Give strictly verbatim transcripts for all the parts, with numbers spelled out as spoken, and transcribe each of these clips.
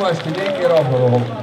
was het in één keer afgelopen.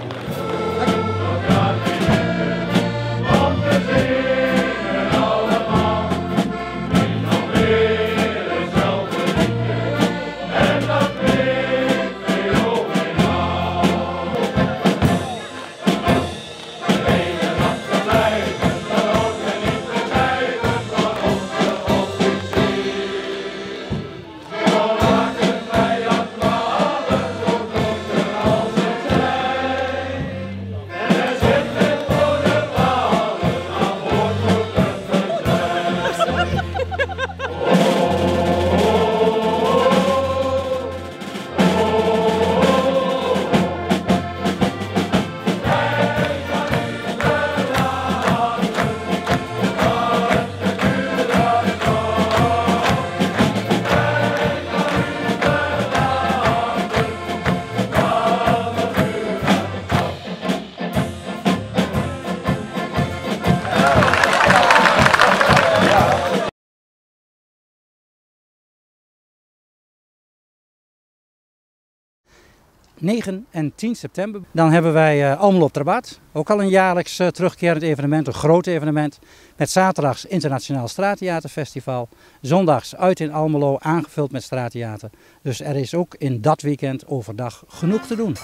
negen en tien september. Dan hebben wij uh, Almelo op Trabat. Ook al een jaarlijks uh, terugkerend evenement, een groot evenement. Met zaterdags Internationaal Straattheaterfestival. Zondags uit in Almelo, aangevuld met straattheater. Dus er is ook in dat weekend overdag genoeg te doen.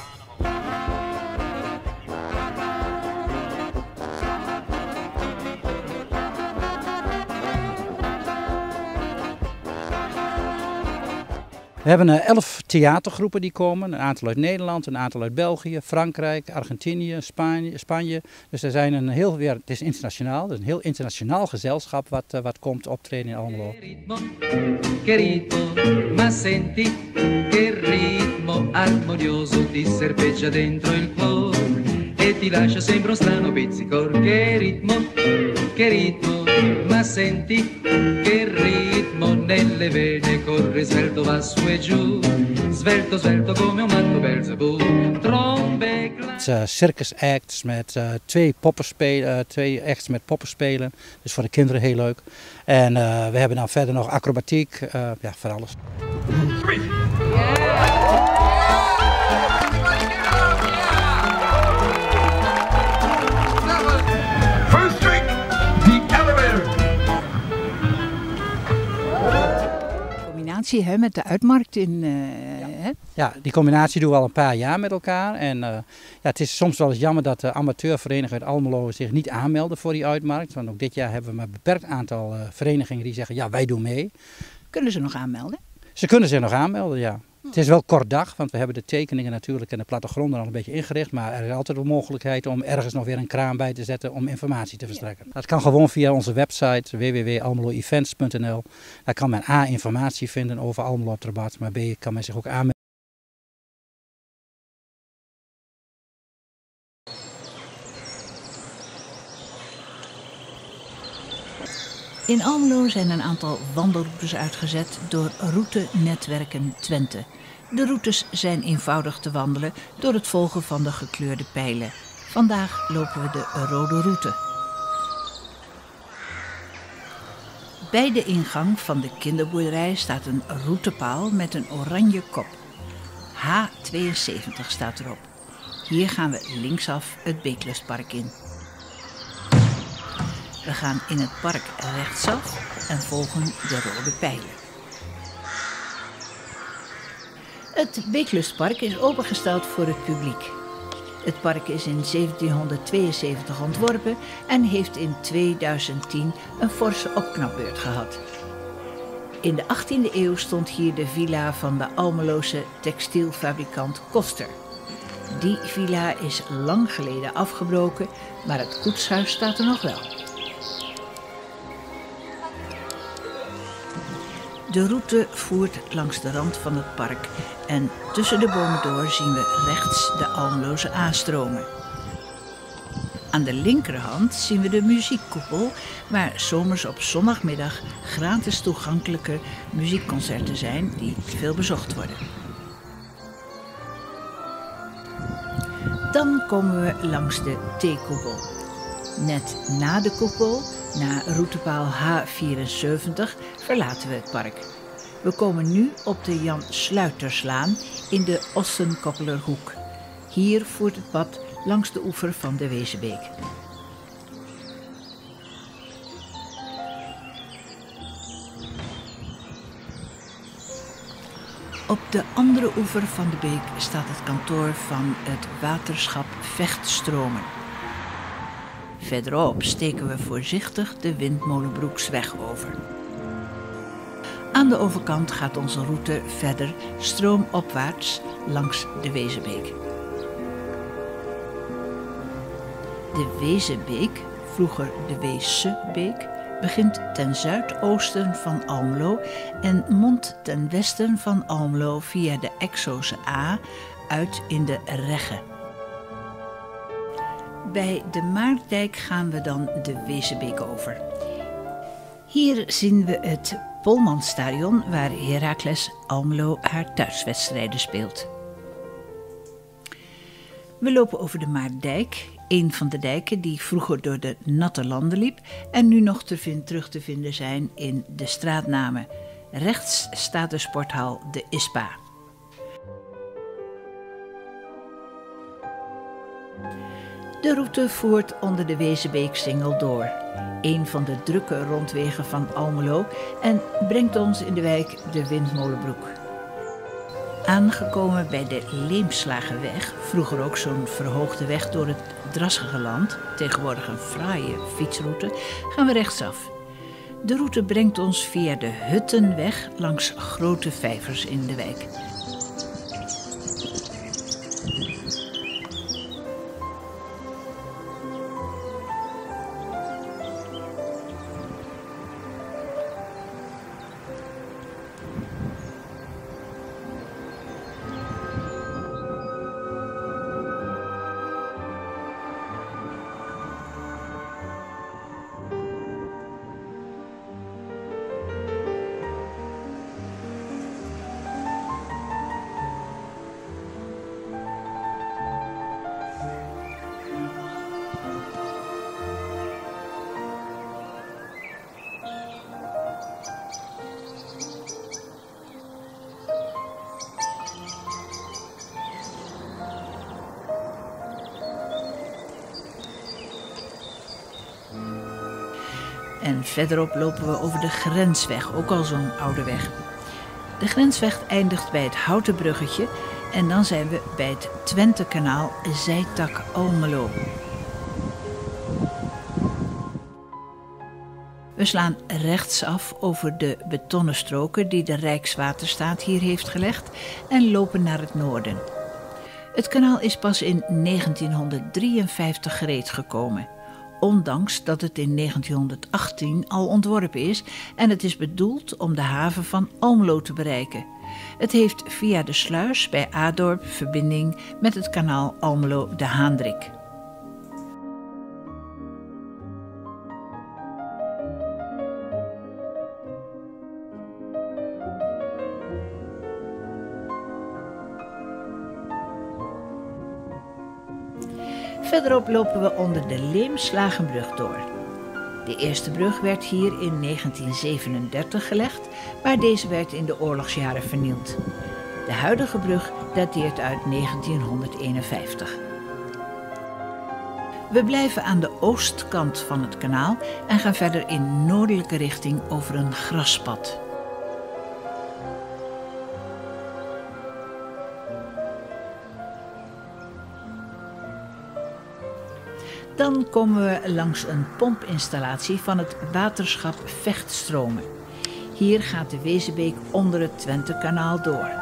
We hebben elf theatergroepen die komen, een aantal uit Nederland, een aantal uit België, Frankrijk, Argentinië, Spanje. Spanje. Dus er zijn een heel, ja, het is internationaal, dus een heel internationaal gezelschap wat, uh, wat komt optreden in Almelo. Che ritmo, ma senti che ritmo armonioso ti serpeggia dentro il cuore e ti lascia sempre un strano pizzico. Che ritmo, che ritmo, ma senti che ritmo nelle vene corre svelto va su e giù, svelto svelto come un matto Belzebù. Trombe, uh, circus acts met uh, twee poppenspelen, uh, twee acts met poppenspelen, dus voor de kinderen heel leuk. En uh, we hebben dan verder nog acrobatiek, uh, ja, van alles. He, met de uitmarkt in. Uh, ja. ja, die combinatie doen we al een paar jaar met elkaar. En uh, ja, het is soms wel eens jammer dat de amateurverenigingen uit Almelo zich niet aanmelden voor die uitmarkt. Want ook dit jaar hebben we maar een beperkt aantal uh, verenigingen die zeggen, ja, wij doen mee. Kunnen ze nog aanmelden? Ze kunnen zich nog aanmelden, ja. Oh. Het is wel kort dag, want we hebben de tekeningen natuurlijk en de plattegronden al een beetje ingericht. Maar er is altijd de mogelijkheid om ergens nog weer een kraan bij te zetten om informatie te verstrekken. Ja. Dat kan gewoon via onze website w w w punt almelo events punt n l. Daar kan men A, informatie vinden over Almelo op Trabat, maar B, kan men zich ook aanmelden. In Almelo zijn een aantal wandelroutes uitgezet door Routenetwerken Twente. De routes zijn eenvoudig te wandelen door het volgen van de gekleurde pijlen. Vandaag lopen we de rode route. Bij de ingang van de kinderboerderij staat een routepaal met een oranje kop. H tweeënzeventig staat erop. Hier gaan we linksaf het Beeklustpark in. We gaan in het park rechtsaf en volgen de rode pijlen. Het Beeklustpark is opengesteld voor het publiek. Het park is in zeventienhonderdtweeënzeventig ontworpen en heeft in tweeduizend tien een forse opknapbeurt gehad. In de achttiende eeuw stond hier de villa van de Almeloze textielfabrikant Koster. Die villa is lang geleden afgebroken, maar het koetshuis staat er nog wel. De route voert langs de rand van het park en tussen de bomen door zien we rechts de Almeloze A-stromen. Aan de linkerhand zien we de muziekkoepel, waar zomers op zondagmiddag gratis toegankelijke muziekconcerten zijn die veel bezocht worden. Dan komen we langs de T-koepel. Net na de koepel, na routepaal H vierenzeventig, verlaten we het park. We komen nu op de Jan Sluiterslaan in de Ossenkoppelerhoek. Hier voert het pad langs de oever van de Wezenbeek. Op de andere oever van de beek staat het kantoor van het waterschap Vechtstromen. Verderop steken we voorzichtig de Windmolenbroeksweg over. Aan de overkant gaat onze route verder stroomopwaarts langs de Wezenbeek. De Wezenbeek, vroeger de Weessebeek, begint ten zuidoosten van Almelo en mondt ten westen van Almelo via de Exose A uit in de Regge. Bij de Maardijk gaan we dan de Wezenbeek over. Hier zien we het Polmanstadion waar Heracles Almelo haar thuiswedstrijden speelt. We lopen over de Maardijk, een van de dijken die vroeger door de natte landen liep en nu nog te vind, terug te vinden zijn in de straatnamen. Rechts staat de sporthal de ISPA. De route voert onder de Wezenbeeksingel door, een van de drukke rondwegen van Almelo, en brengt ons in de wijk de Windmolenbroek. Aangekomen bij de Leemslagenweg, vroeger ook zo'n verhoogde weg door het drassige land, tegenwoordig een fraaie fietsroute, gaan we rechtsaf. De route brengt ons via de Huttenweg langs grote vijvers in de wijk. En verderop lopen we over de Grensweg, ook al zo'n oude weg. De Grensweg eindigt bij het Houten Bruggetje en dan zijn we bij het Twentekanaal Zijtak Almelo. We slaan rechtsaf over de betonnen stroken die de Rijkswaterstaat hier heeft gelegd en lopen naar het noorden. Het kanaal is pas in negentienhonderddrieënvijftig gereed gekomen, ondanks dat het in negentienhonderdachttien al ontworpen is en het is bedoeld om de haven van Almelo te bereiken. Het heeft via de sluis bij Adorp verbinding met het kanaal Almelo de Haandrik. Verderop lopen we onder de Leemslagenbrug door. De eerste brug werd hier in negentien zevenendertig gelegd, maar deze werd in de oorlogsjaren vernield. De huidige brug dateert uit negentienhonderdeenenvijftig. We blijven aan de oostkant van het kanaal en gaan verder in noordelijke richting over een graspad. Dan komen we langs een pompinstallatie van het waterschap Vechtstromen. Hier gaat de Wezenbeek onder het Twentekanaal door.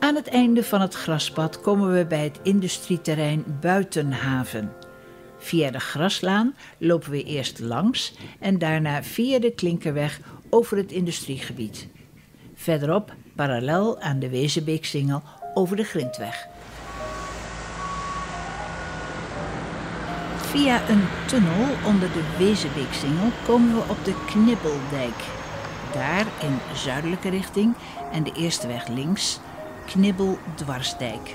Aan het einde van het graspad komen we bij het industrieterrein Buitenhaven. Via de graslaan lopen we eerst langs en daarna via de Klinkerweg over het industriegebied. Verderop, parallel aan de Wezenbeeksingel, over de Grintweg. Via een tunnel onder de Wezenbeeksingel komen we op de Knibbeldijk. Daar in zuidelijke richting en de eerste weg links, Knibbel-Dwarsdijk.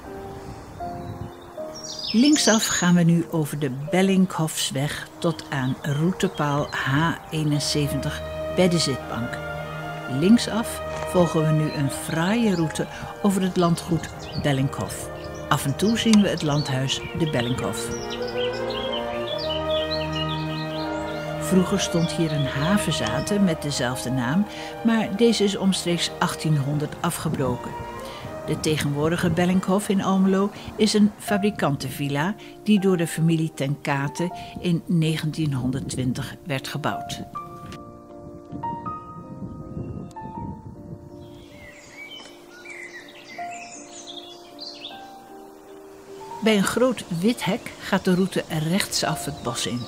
Linksaf gaan we nu over de Bellinkhofsweg tot aan routepaal H eenenzeventig bij de zitbank. Linksaf volgen we nu een fraaie route over het landgoed Bellinghof. Af en toe zien we het landhuis de Bellinghof. Vroeger stond hier een havezate met dezelfde naam, maar deze is omstreeks achttienhonderd afgebroken. De tegenwoordige Bellinghof in Almelo is een fabrikantenvilla die door de familie Ten Kate in negentienhonderdtwintig werd gebouwd. Bij een groot wit hek gaat de route rechtsaf het bos in.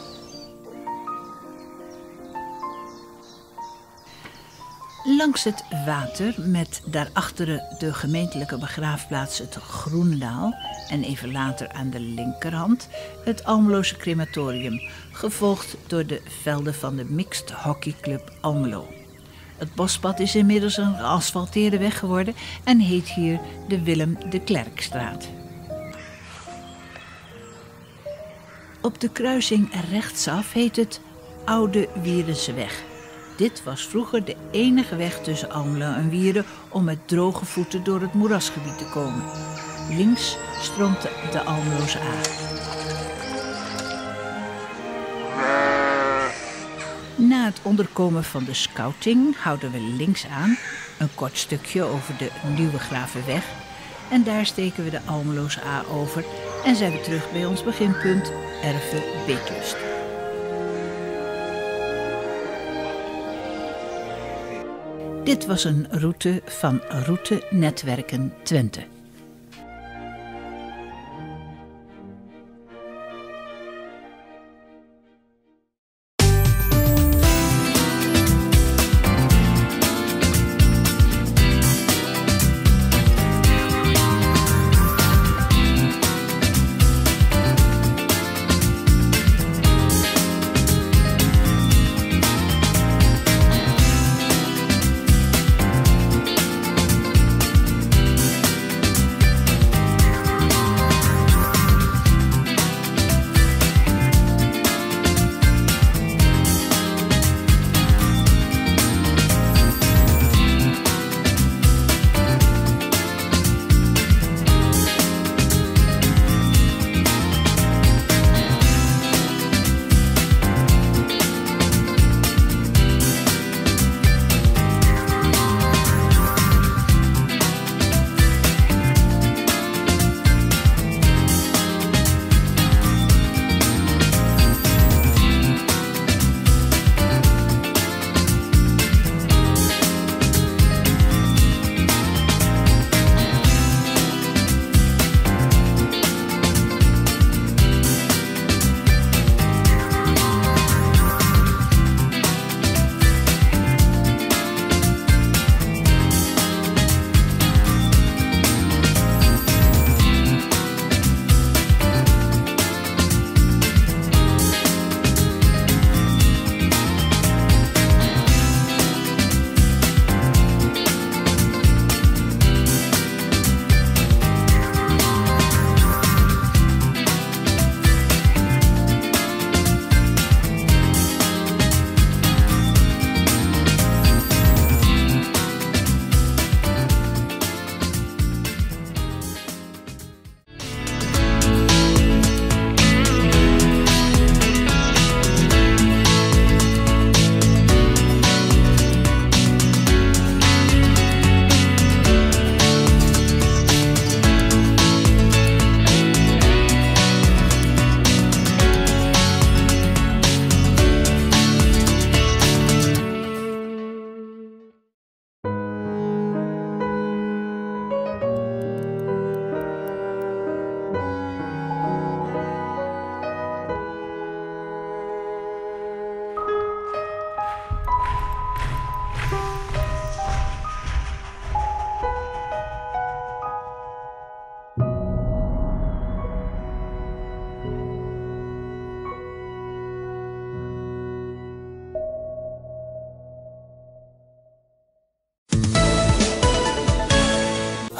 Langs het water, met daarachter de gemeentelijke begraafplaats het Groenendaal en even later aan de linkerhand het Almeloze crematorium, gevolgd door de velden van de Mixed Hockey Club Almelo. Het bospad is inmiddels een geasfalteerde weg geworden en heet hier de Willem de Klerkstraat. Op de kruising rechtsaf heet het Oude Wierenseweg. Dit was vroeger de enige weg tussen Almelo en Wieren om met droge voeten door het moerasgebied te komen. Links stroomt de Almeloze A. Na het onderkomen van de scouting houden we links aan, een kort stukje over de Nieuwe Gravenweg. En daar steken we de Almeloze A over en zijn we terug bij ons beginpunt Erve Beeklust. Dit was een route van Route Netwerken Twente.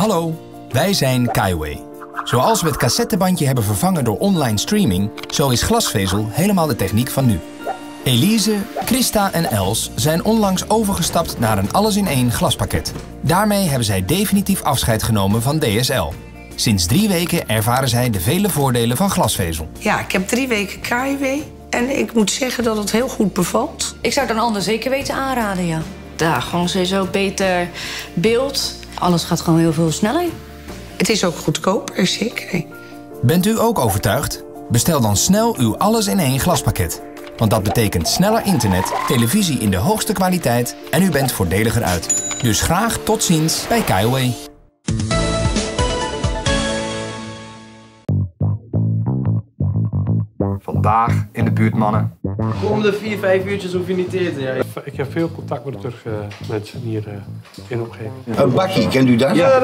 Hallo, wij zijn Kaiway. Zoals we het cassettebandje hebben vervangen door online streaming, zo is glasvezel helemaal de techniek van nu. Elise, Christa en Els zijn onlangs overgestapt naar een alles-in-één glaspakket. Daarmee hebben zij definitief afscheid genomen van D S L. Sinds drie weken ervaren zij de vele voordelen van glasvezel. Ja, ik heb drie weken Kaiway en ik moet zeggen dat het heel goed bevalt. Ik zou het een ander zeker weten aanraden, ja. Ja, gewoon sowieso beter beeld. Alles gaat gewoon heel veel sneller. Het is ook goedkoper, zeker. Bent u ook overtuigd? Bestel dan snel uw alles-in-één glaspakket. Want dat betekent sneller internet, televisie in de hoogste kwaliteit en u bent voordeliger uit. Dus graag tot ziens bij Kaiway. Vandaag in de buurt, mannen. Komende vier, vijf uurtjes hoef je niet te eten. Ja. Ik heb veel contact met de Turkse mensen hier uh, in de omgeving. Een bakkie, kent u dat? Ja.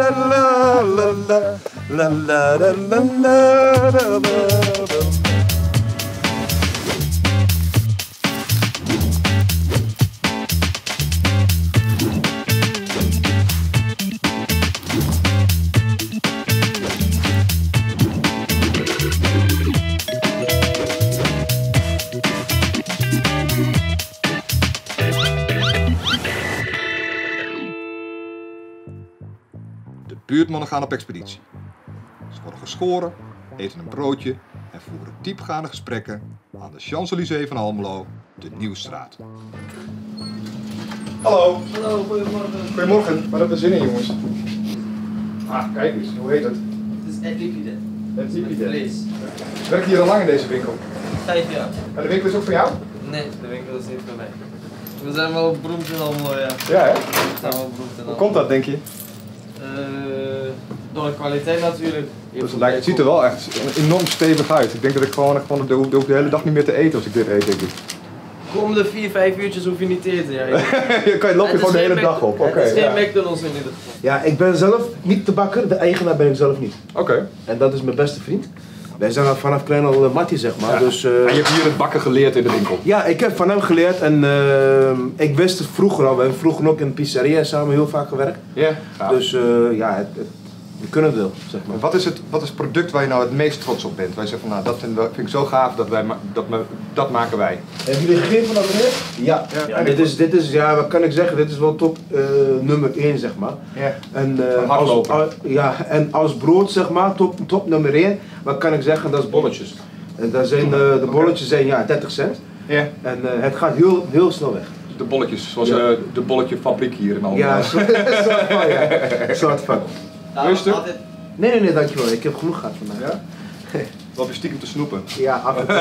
De buurtmannen gaan op expeditie. Ze worden geschoren, eten een broodje en voeren diepgaande gesprekken aan de Champs-Élysées van Almelo, de Nieuwstraat. Hallo. Hallo, goedemorgen. Goedemorgen, waar hebben we zin in, jongens? Ah, kijk eens, hoe heet het? Het is Ed Lipide. Het Lipide. Vlees. Werk je hier al lang in deze winkel? Vijf jaar. En de winkel is ook voor jou? Nee, de winkel is niet voor mij. We zijn wel beroemd in Almelo, ja. Ja, hè? We zijn wel beroemd in Almelo. Hoe komt dat, denk je? Uh, door de kwaliteit natuurlijk. Dus het, lijkt, het ziet er wel echt enorm stevig uit. Ik denk dat ik gewoon, gewoon de, de, de hele dag niet meer te eten als ik dit eet, denk ik. Komende vier, vijf uurtjes hoef je niet te eten. Ja. je kan, loop je gewoon de hele dag op. Het Okay, is geen ja. McDonald's in ieder geval. Ja, ik ben zelf niet de bakker, de eigenaar ben ik zelf niet. Oké. Okay. En dat is mijn beste vriend. Wij zijn al vanaf klein al uh, mattie, zeg maar. Ja. Dus, uh, en je hebt hier het bakken geleerd in de winkel? Ja, ik heb van hem geleerd en uh, ik wist het vroeger al. We hebben vroeger ook in de pizzeria samen heel vaak gewerkt. Ja. Yeah. Dus uh, ja, het, het, we kunnen het wel, zeg maar. Wat is het, wat is het product waar je nou het meest trots op bent? Wij zeggen van nou, dat vind, vind ik zo gaaf, dat, wij, dat, dat maken wij. Hebben jullie gegeten van dat meneer? Ja. ja, ja dit, is, dit is, ja, wat kan ik zeggen, dit is wel top uh, nummer één, zeg maar. Ja. En, uh, als, als, ja, en als brood, zeg maar, top, top nummer één, wat kan ik zeggen, dat is bolletjes. En daar zijn, uh, de bolletjes zijn ja, dertig cent. Ja. En uh, het gaat heel, heel snel weg. De bolletjes, zoals ja. uh, de bolletjefabriek hier in Almelo. Ja, soort van, ja. Soort van. Rustig? Altijd... Nee, nee, nee, dankjewel. Ik heb genoeg gehad vandaag. Ja? Loop je stiekem te snoepen? Ja, af en toe.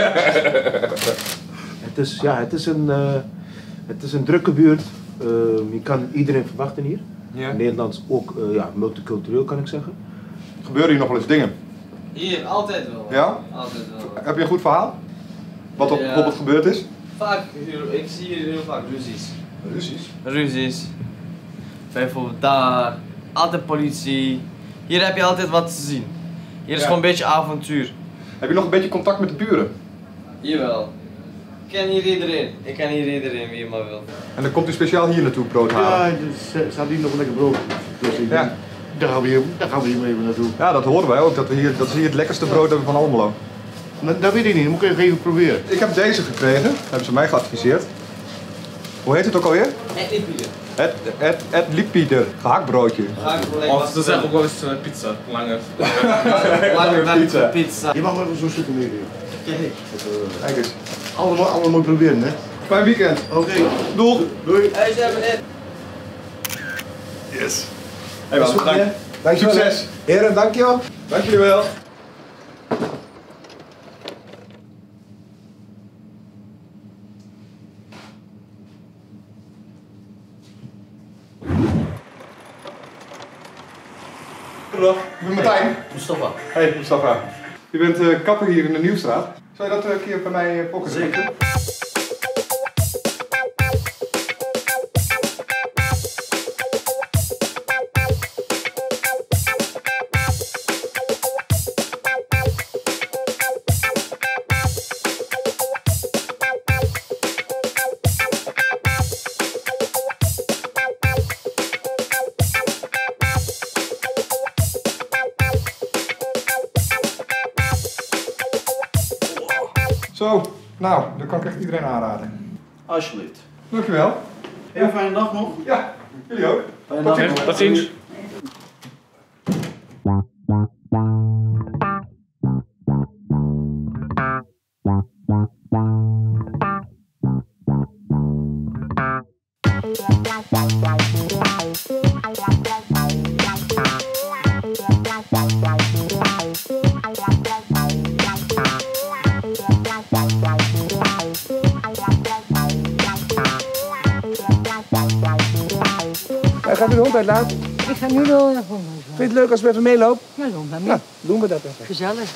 het, is, ja, het, is een, uh, het is een drukke buurt. Uh, je kan iedereen verwachten hier. Ja. Nederlands ook uh, ja, multicultureel, kan ik zeggen. Gebeuren hier nog wel eens dingen? Hier, altijd wel. Ja? Altijd wel. Heb je een goed verhaal? Wat er ja. bijvoorbeeld gebeurd is? Vaak, ik zie hier heel vaak ruzies. Ruzies? Ruzies. Bijvoorbeeld daar, altijd politie. Hier heb je altijd wat te zien. Hier is ja. gewoon een beetje avontuur. Heb je nog een beetje contact met de buren? Jawel. Ik ken hier iedereen. Ik ken hier iedereen wie je maar wil. En dan komt u speciaal hier naartoe brood halen? Ja, ze staat hier nog een lekker brood. Dus ik ja. denk, daar gaan we hier, daar gaan we hier even naartoe. Ja, dat horen wij ook. Dat, we hier, dat is hier het lekkerste brood hebben van Almelo. Dat, dat weet ik niet, dat moet ik even proberen. Ik heb deze gekregen, dat hebben ze mij geadviseerd. Hoe heet het ook alweer? Ed Lipide. Ed, ed, ed Lipide, gehaktbroodje. Of ze zeggen ook wel eens uh, pizza, langer. Langer pizza. pizza. Je mag wel even zo'n stukje meer doen. Kijk. Kijk eens. Allemaal, allemaal mooi proberen, hè? Fijn weekend. Oké. Okay. Doeg. Doei. Hey, zijn meneer. Yes. Hey man, dank. Dank je Succes. Wel, heren, dank je wel. Dank jullie wel. Dag, ik ben Martijn. Mustafa. Hey Mustafa. Je bent uh, kapper hier in de Nieuwstraat. Zou je dat een keer bij mij uh, pokken? Zeker. Zo, nou, dat kan ik echt iedereen aanraden. Alsjeblieft. Dankjewel. Heel fijne dag nog. Ja, jullie ook. Fijne dag nog. Tot ziens. Hij gaat nu de hond uitlaten. Ik ga nu de hond uitlaten. Vind je het leuk als we even meelopen? Ja, doen we mee. Nou, doen we dat even. Gezellig.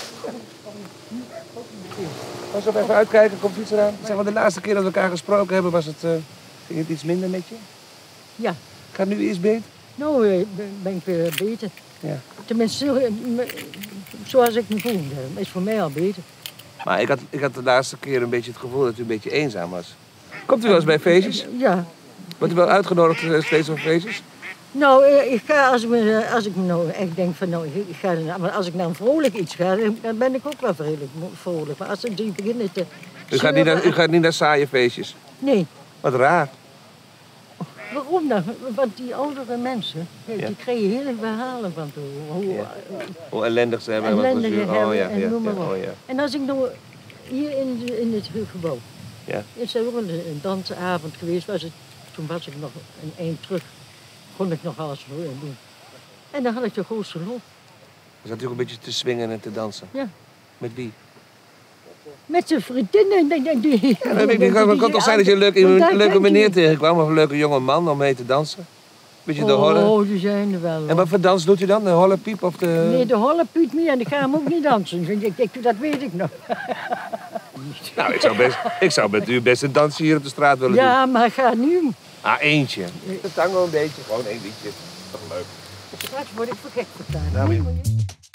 Pas op, even uitkijken, komt fiets eraan. Zeg maar, de laatste keer dat we elkaar gesproken hebben, was het, uh, ging het iets minder met je? Ja. Gaat het nu eerst beter? Nou, uh, ben ik weer beter. Ja. Tenminste, zoals ik me voelde, is voor mij al beter. Maar ik had, ik had de laatste keer een beetje het gevoel dat u een beetje eenzaam was. Komt u wel eens bij feestjes? Ja. Wordt u wel uitgenodigd steeds op feestjes? Nou, ik ga als ik me, als ik me nou echt denk van, nou, ik ga, maar als ik naar een vrolijk iets ga, dan ben ik ook wel vrolijk. vrolijk. Maar als ik die beginnen te... U gaat, niet naar, u gaat niet naar saaie feestjes? Nee. Wat raar. Waarom dan? Want die oudere mensen, die Ja. krijgen hele verhalen van hoe, Ja. Hoe ellendig ze hebben. ellendig wat hebben oh, ja, en ja, noem maar ja, op. oh, ja. En als ik nou hier in, in het gebouw, Ja. is er ook een, een dansavond geweest, was het, toen was ik nog een eind terug, kon ik nog alles doen. En dan had ik de grootste lol. Je zat ook een beetje te swingen en te dansen. Ja. Met wie? Met zijn vriendinnen. Die, die, Ja, dat weet ik niet. Het kan toch zijn dat je een leuke, een leuke meneer tegenkwam of een leuke jonge man om mee te dansen? Beetje de holle. Oh, die zijn er wel. En wat voor dans doet u dan? De holle piep of de... Nee, de holle piet niet en ik ga hem ook niet dansen. Ik, ik, dat weet ik nog. Nou, ik zou, best, ik zou met u best een dansje hier op de straat willen doen. Ja, maar ga nu. Ah, eentje. De tango een beetje, gewoon één liedje. Toch leuk. Straks word ik voor gek verklaard. Nou, Nee, weer. maar je-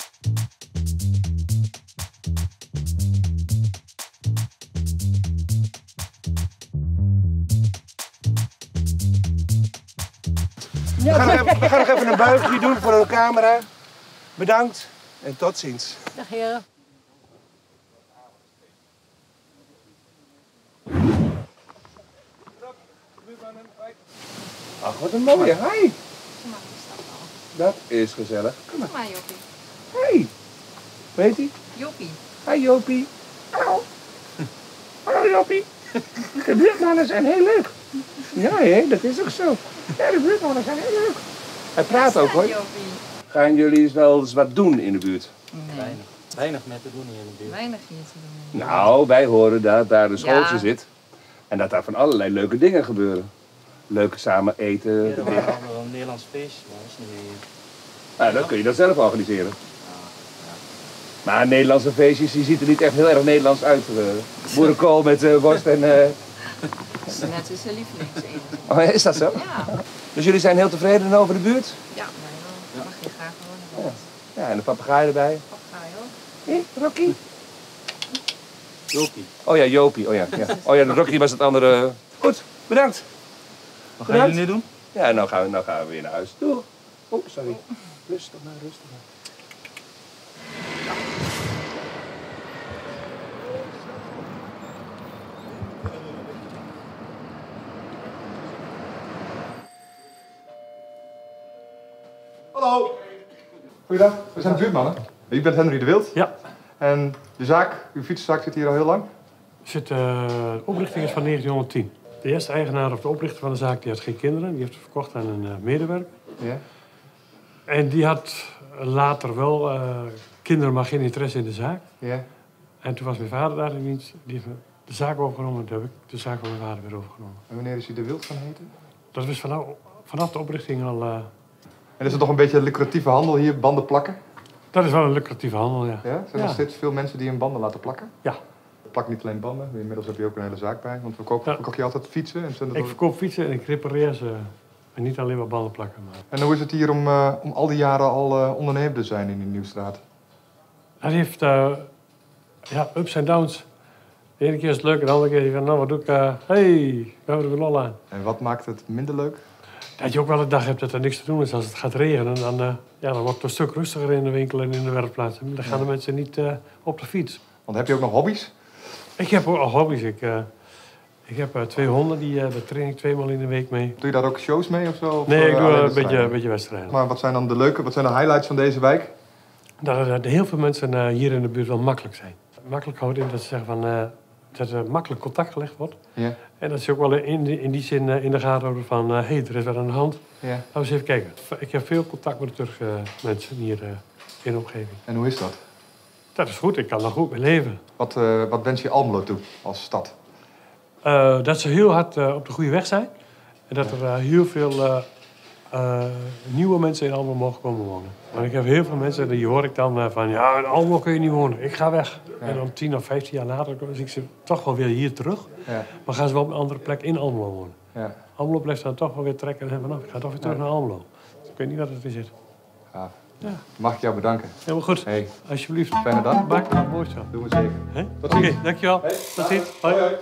We gaan, nog even, we gaan nog even een buigje doen voor de camera. Bedankt en tot ziens. Dag heren. Ach, wat een mooie. Hi. Dat is gezellig. Kom maar. Kom maar, Jopie. Hey. Hoe heet hij? Jopie. Hi Jopie. Hallo. Hallo Jopie. De buurtmannen zijn heel leuk. Ja, hè, dat is ook zo. Ja, de buurtmannen zijn heel leuk. Hij praat ook hoor. Jopie. Gaan jullie eens wel eens wat doen in de buurt? Nee. Weinig met te doen hier in de buurt. Weinig hier te doen. Nou, wij horen dat daar een schooltje Ja. zit. En dat daar van allerlei leuke dingen gebeuren. Leuk samen eten. Ja, dat was wel een Nederlands feest, maar dat is niet meer. Nou, dat kun je dan zelf organiseren. Maar Nederlandse feestjes, die ziet er niet echt heel erg Nederlands uit. Uh, boerenkool met uh, worst en... Uh... Dat is net zijn lievelingseten. Oh, is dat zo? Ja. Dus jullie zijn heel tevreden over de buurt? Ja, maar dan mag je graag wonen. Ja, ja en een papegaai erbij. Papegaai ook. Hé, Rocky? Jopie. Oh ja, Jopie. Oh ja, ja. Oh ja, de Rocky was het andere. Goed, bedankt. Wat gaan jullie nu doen? Ja, nou gaan we, nou gaan we weer naar huis. Doei. Oh, sorry. Rustig maar, rustig maar. Hallo. Goeiedag, we zijn de buurtmannen. U bent Henry de Wild. Ja. En de zaak, uw fietsenzaak zit hier al heel lang? Zit, uh, de oprichting is van negentienhonderdtien. De eerste eigenaar of de oprichter van de zaak die had geen kinderen. Die heeft het verkocht aan een uh, medewerker. Ja. En die had later wel uh, kinderen, maar geen interesse in de zaak. Ja. En toen was mijn vader daar in dienst. Die heeft de zaak overgenomen. Toen heb ik de zaak van mijn vader weer overgenomen. En wanneer is u de Wild gaan heten? Dat is vanaf, vanaf de oprichting al... Uh, En is het toch een beetje een lucratieve handel hier, banden plakken? dat is wel een lucratieve handel, ja. Ja? Zijn er Ja. nog steeds veel mensen die hun banden laten plakken? Ja. Plak niet alleen banden, inmiddels heb je ook een hele zaak bij. Want verkoop, Ja. verkoop je altijd fietsen? En, zijn dat Ik ook- verkoop fietsen en ik repareer ze. En niet alleen maar banden plakken. Maar... en hoe is het hier om, uh, om al die jaren al uh, ondernemer te zijn in die Nieuwstraat? Hij heeft uh, ja, ups en downs. De ene keer is het leuk en de andere keer denk je van, nou wat doe ik? Uh, hey, we hebben er weer lol aan. En wat maakt het minder leuk? Dat je ook wel een dag hebt dat er niks te doen is. Als het gaat regenen, dan, uh, ja, dan wordt het een stuk rustiger in de winkel en in de werkplaats. Dan gaan de mensen niet uh, op de fiets. Want heb je ook nog hobby's? Ik heb ook al hobby's. Ik, uh, ik heb uh, twee honden, die uh, daar train ik twee maal in de week mee. Doe je daar ook shows mee of zo? Of nee, ik uh, doe uh, een, beetje, een beetje wedstrijden. Maar wat zijn dan de leuke, wat zijn de highlights van deze wijk? Dat er heel veel mensen uh, hier in de buurt wel makkelijk zijn. Makkelijk houdt in dat ze zeggen van, uh, dat er makkelijk contact gelegd wordt. Ja. En dat ze ook wel in, in die zin uh, in de gaten houden van, hé, uh, hey, er is wat aan de hand. Ja. Laten we eens even kijken. Ik heb veel contact met de Turkse uh, mensen hier uh, in de omgeving. En hoe is dat? Dat is goed, ik kan daar goed mee leven. Wat, uh, wat wens je Almelo toe als stad? Uh, dat ze heel hard uh, op de goede weg zijn. En dat er uh, heel veel uh, uh, nieuwe mensen in Almelo mogen komen wonen. Want ik heb heel veel mensen, die hoor ik dan uh, van... ja, in Almelo kun je niet wonen, ik ga weg. Ja. En dan tien of vijftien jaar later zie ik ze toch wel weer hier terug. Ja. Maar gaan ze wel op een andere plek in Almelo wonen. Ja. Almelo blijft dan toch wel weer trekken en hebben van... ik ga toch weer terug ja. naar Almelo. Ik weet niet wat het weer zit. Ja. Ja. Mag ik jou bedanken? Helemaal goed. Hey. Alsjeblieft. Fijne dag. Maak het mooi zo. Doen we zeker. Hey? Tot ziens. Oké, okay, dankjewel. Hey. Tot ziens. Hoi. Hoi.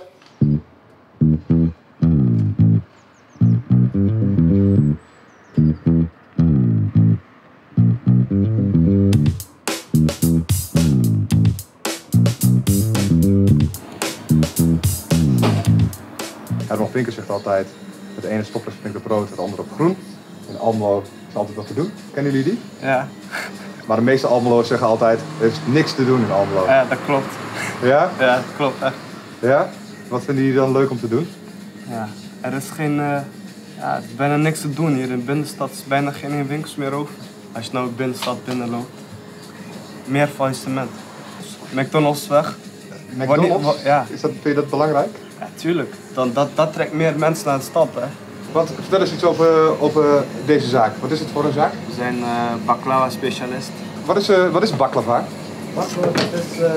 Herman Vinkers zegt altijd, het ene stoplicht springt op rood, het andere op groen. In Almelo is altijd wat te doen. Kennen jullie die? Ja. Maar de meeste Almelo's zeggen altijd, er is niks te doen in Almelo. Ja, dat klopt. Ja? Ja, dat klopt echt. Ja? Wat vinden jullie dan leuk om te doen? Ja, er is geen, uh, ja, er is bijna niks te doen hier. In de binnenstad is bijna geen winkels meer over. Als je nou de binnenstad binnenloopt. Meer faillissement. McDonald's weg. McDonald's? Wanneer, ja. Is dat, vind je dat belangrijk? Ja, tuurlijk. Dan, dat, dat trekt meer mensen naar de stad, hè. Wat, vertel eens iets over, over deze zaak. Wat is het voor een zaak? We zijn uh, baklava-specialist. Wat is, uh, wat is baklava? Baklava is uh,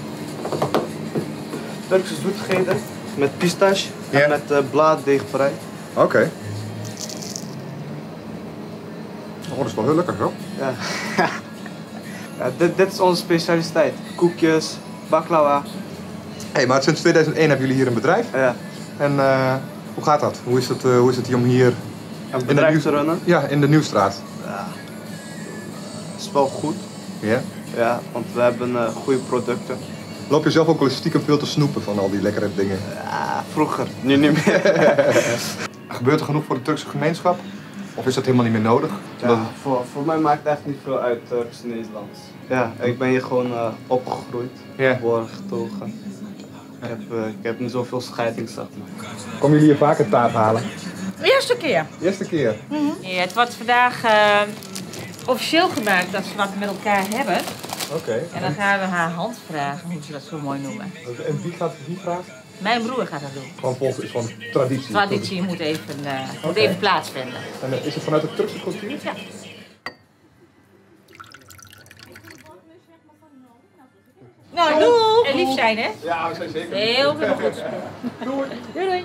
Turkse zoetigheden met pistache ja. en met uh, blaaddeegbrei. Oké. Okay. Oh, dat is wel heel lekker, hoor. Ja. ja, dit, dit is onze specialiteit. Koekjes, baklava. Hé, hey, maar sinds tweeduizend één hebben jullie hier een bedrijf. Ja. En uh, hoe gaat dat? Hoe is het, uh, hoe is het hier om hier een bedrijf in de te runnen? Ja, in de Nieuwstraat. Ja. Dat is wel goed. Ja? Ja, want we hebben uh, goede producten. Loop je zelf ook wel stiekem veel te snoepen van al die lekkere dingen? Ja, vroeger. Nu niet meer. Gebeurt er genoeg voor de Turkse gemeenschap? Of is dat helemaal niet meer nodig? Ja, dat... voor, voor mij maakt het echt niet veel uit Turks en Nederlands. Ja, ik ben hier gewoon uh, opgegroeid, yeah. geboren, getogen. Ik heb, uh, ik heb niet zoveel scheiding, zeg maar. Komen jullie hier vaker taart halen? De eerste keer. De eerste keer? Mm-hmm. Ja, het wordt vandaag uh, officieel gemaakt dat ze wat met elkaar hebben. Oké. Okay. En dan gaan we haar hand vragen, hoe ze dat zo mooi noemen. En wie gaat wie vragen? Mijn broer gaat dat doen. Gewoon volgens is gewoon traditie? Traditie moet even, uh, okay. moet even plaatsvinden. En uh, is het vanuit de Turkse cultuur? Ja. Nou, doei! En lief zijn, hè? Ja, we zijn zeker. Heel veel goed. Doei. Doei, doei.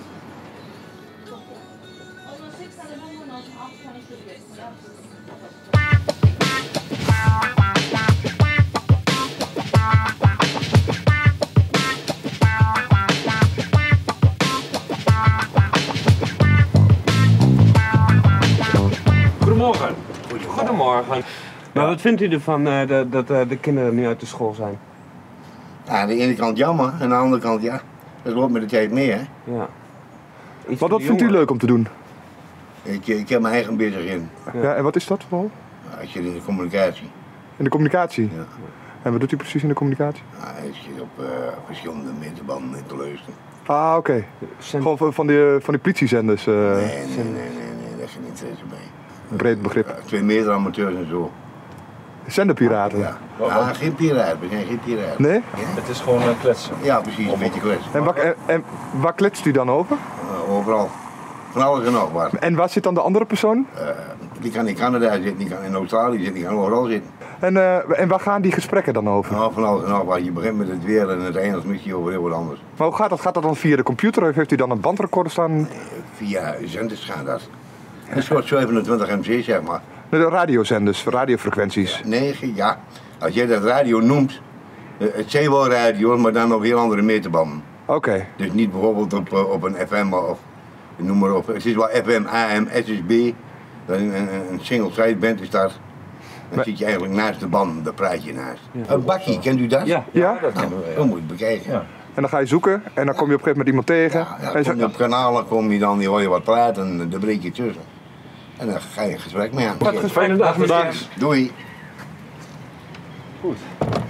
Goedemorgen. Goedemorgen. Maar wat vindt u ervan uh, dat, dat uh, de kinderen nu uit de school zijn? Ja, aan de ene kant jammer, en aan de andere kant ja. Dat loopt met de tijd mee, hè. Ja. Wat, wat vindt u leuk om te doen? Ik, ik heb mijn eigen bezig in. Ja. Ja, en wat is dat vooral? Ja, ik zit in de communicatie. In de communicatie? Ja. En wat doet u precies in de communicatie? Ja, ik zit op uh, verschillende meterbanden te luisteren. Ah, oké. Okay. Gewoon van, van, die, van die politiezenders? Uh... Nee, nee, nee, nee, nee, daar is geen interesse bij. Een breed begrip. Uh, twee meter amateurs en zo. Zenderpiraten? Ja. Ja, geen piraten, we zijn geen piraten. Nee? Ja? Het is gewoon uh, kletsen. Ja, precies, een beetje kletsen. En, en, en waar kletst u dan over? Uh, overal. Van alles en nog wat. En waar zit dan de andere persoon? Uh, die kan in Canada zitten, die kan in Australië zitten, die kan overal zitten. En, uh, en waar gaan die gesprekken dan over? Nou, van alles en nog wat. Je begint met het weer en het eindigt misschien over heel wat anders. Maar hoe gaat dat? Gaat dat dan via de computer of heeft u dan een bandrecorder staan? Nee, via zenders gaat dat. Een soort zevenentwintig M C, zeg maar. De radiozenders, radiofrequenties? Nee, ja. Als jij dat radio noemt, het zijn wel radio, maar dan op heel andere meterbanden. Oké. Okay. Dus niet bijvoorbeeld op, op een F M of noem maar op. Het is wel F M, A M, S S B. Dat een, een, een single side band is dat. Dan maar... zit je eigenlijk naast de band, daar praat je naast. Ja. Een bakkie, kent u dat? Ja, ja dat kennen we. Dat moet je bekijken. Ja. En dan ga je zoeken en dan kom je op een gegeven moment iemand tegen. Ja, ja, en kom je op kanalen, kom je dan, die hoor je wat praten en dan breek je tussen. En dan ga je een gesprek mee aan. Wat fijne dag. Bedankt. Doei. Goed.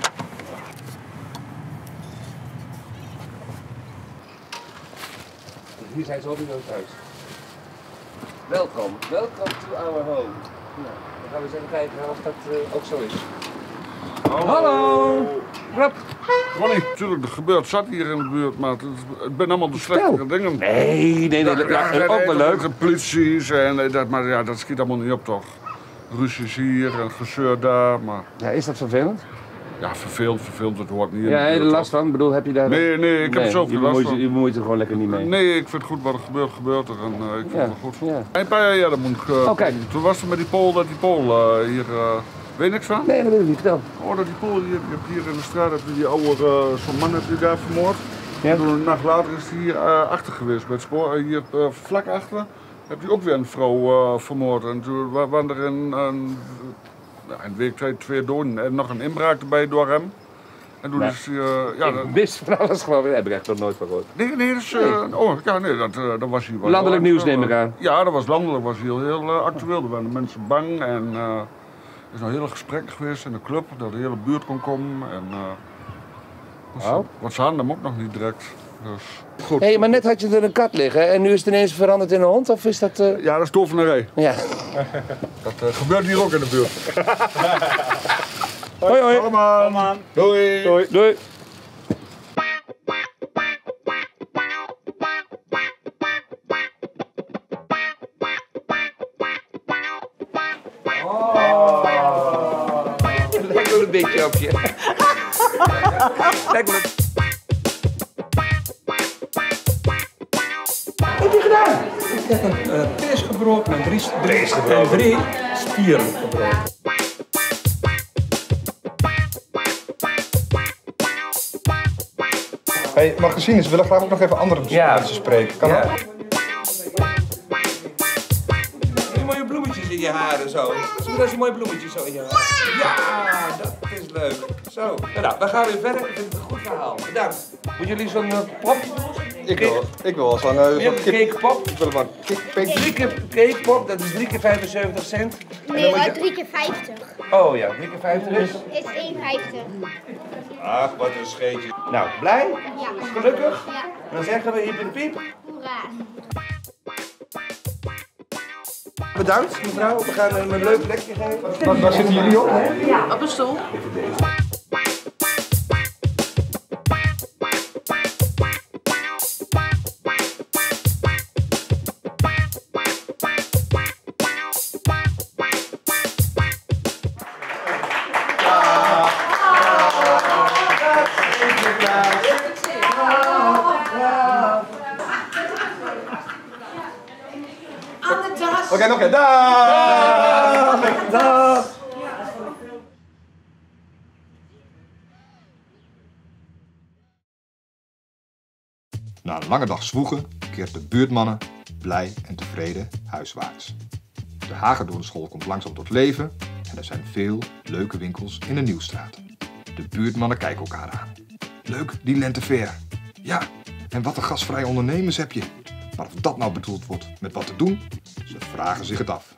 Hier zijn ze alweer thuis. Welkom, welkom to our home. Nou, dan gaan we eens even kijken of dat uh, ook zo is. Hallo! Hallo. Rob! Ronnie, natuurlijk, er gebeurt zat hier in de buurt, maar het, het zijn allemaal de slechtere dingen. Nee, nee, nee, dat is ook wel leuk. De polities en dat, maar ja, dat schiet allemaal niet op toch. Ruzies hier en gezeur daar, maar... Ja, is dat vervelend? Ja, vervelend, vervelend, dat hoort niet in. Ja, heb je er last van? Ik bedoel, heb je daar... Nee, nee, ik heb er zoveel last van. Je bemoeit er gewoon lekker niet mee. Nee, ik vind het goed wat er gebeurt, gebeurt er en uh, ik vind ja, het wel goed. Ja. Een paar jaar eerder moet ik... Uh, oh, kijk. Toen was er met die Pool, dat die Pool uh, hier... Uh, weet je niks van? Nee, dat weet ik niet, vertel. Oh, dat die Pool, die, je hebt hier in de straat, heb je die oude, uh, zo'n man heb je daar vermoord. Ja. En toen een nacht later is hij hier uh, achter geweest, bij het spoor, uh, hier uh, vlak achter. Heb je ook weer een vrouw uh, vermoord. En toen waren er een, een, een week, twee, twee doden en nog een inbraak erbij door hem. En toen nee. is uh, ja, ik wist van alles gewoon, daar heb ik echt nog nooit van gehoord. Nee, nee, dat is, uh, nee. Oh, ja, nee, dat, uh, dat was hij. Landelijk nieuws neem ik aan. Ja, dat was landelijk, was heel, heel uh, actueel. Er waren mensen bang en uh, er is een heel gesprek geweest in de club, dat de hele buurt kon komen. En, uh, oh. Wat ze hadden hem ook nog niet direct. Dus, goed. Hé, hey, maar net had je er een kat liggen en nu is het ineens veranderd in een hond, of is dat... Uh... Ja, dat is tovenarij. Ja. Dat uh, gebeurt hier ook in de buurt. Hoi, hoi. Allemaal. Doei. Doei. Doei. Oh. Lijkt wel een beetje op je. Lijkt wel een... Wat heb je gedaan? Ik heb een uh, pees gebroken en drie, drie, en drie spieren gebroken. Hey, Magazines, we willen graag ook nog even andere ja. mensen spreken. Kan ja. dat? Die mooie bloemetjes in je haren zo. Zie je die mooie bloemetjes zo in je haren? Ja, dat is leuk. Zo. Nou, dan gaan we weer verder. Ik vind het een goed verhaal. Bedankt. Moeten jullie zo'n uh, pop? Ik wil, ik wil wel zo'n uh, zo cake pop. Ik wil wel een drie keer cake pop, dat is drie keer vijfenzeventig cent. Nee, maar drie keer vijftig. Oh ja, drie keer vijftig is? Is één vijftig. Ach, wat een scheetje. Nou, blij? Ja. Gelukkig? Ja. Dan zeggen we hiep in de piep. Hoera. Bedankt mevrouw, we gaan hem een leuk plekje geven. Waar, waar zitten jullie op? Ja, op een stoel. Oké, okay, nog een. Daag! Daag! Na een lange dag zwoegen keert de buurtmannen blij en tevreden huiswaarts. De Hagedornschool komt langzaam tot leven en er zijn veel leuke winkels in de Nieuwstraat. De buurtmannen kijken elkaar aan. Leuk, die lentefair. Ja, en wat een gastvrije ondernemers heb je. Maar of dat nou bedoeld wordt met wat te doen, ze vragen zich het af.